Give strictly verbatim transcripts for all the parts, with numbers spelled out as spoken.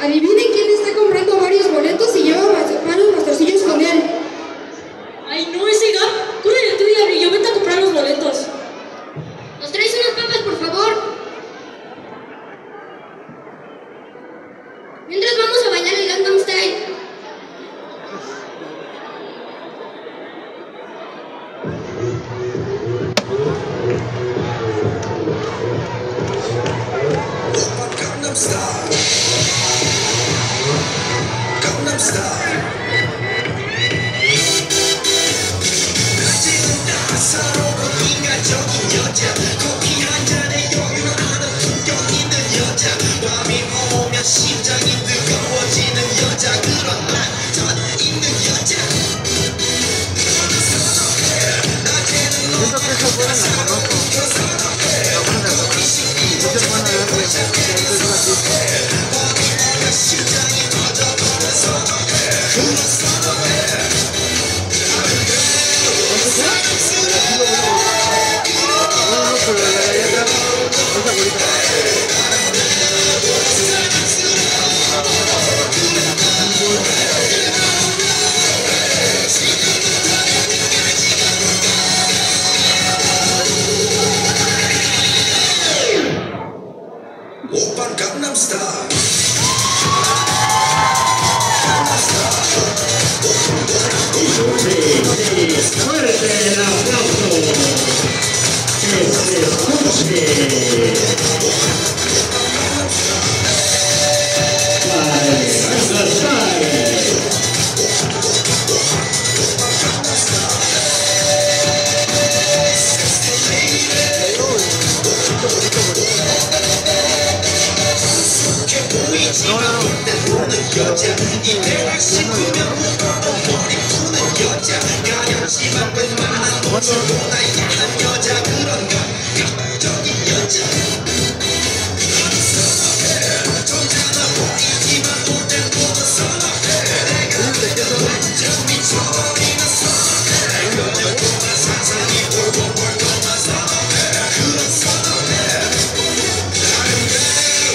Adivinen quién está comprando varios boletos y lleva varios pastorcillos con él. Ay, no, ese Gab. Cúrele tú, diablillo, vete a comprar los boletos. ¿Nos traes unas papas, por favor? Mientras vamos a bailar el Gangnam Style. Gangnam Style. Gangnam Style. 낮에는 따사로운 인간적인 여자, 커피 한 잔에 여유를 아는 품격 있는 여자, 밤이 오면 심장이 뜨거워지는 여자, 그런 반전 있는 여자. 낮에는 너무 따사로운 여자, 호기심이 돋아오는 오빤 강남 스타일. Fuerte el aplauso, que se escuche para el Gangnam Style. 여자 이때가 싶으면 머리 푸는 여자, 가렵지만 웬만한 모습보다 야한 여자, 그런 감각적인 여자. 점잖아 보이지만 볼 땐 보면 선호해. 내가 완전 미쳐버리는 선호해. 그녀 보면 상상이 오고 볼 것만 선호해. 그런 선호해. 다른 게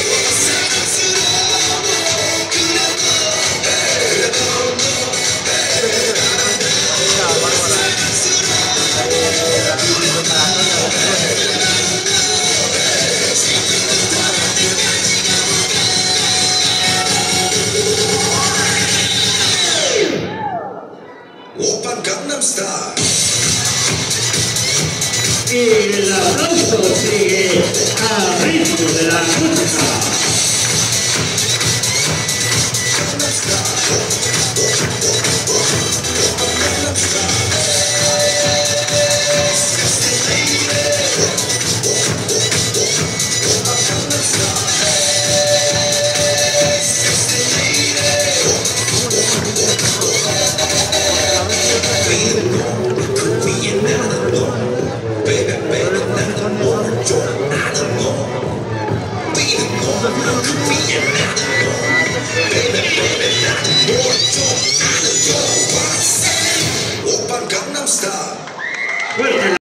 오빤 강남 스타일. Y el aplauso sigue al ritmo de la música.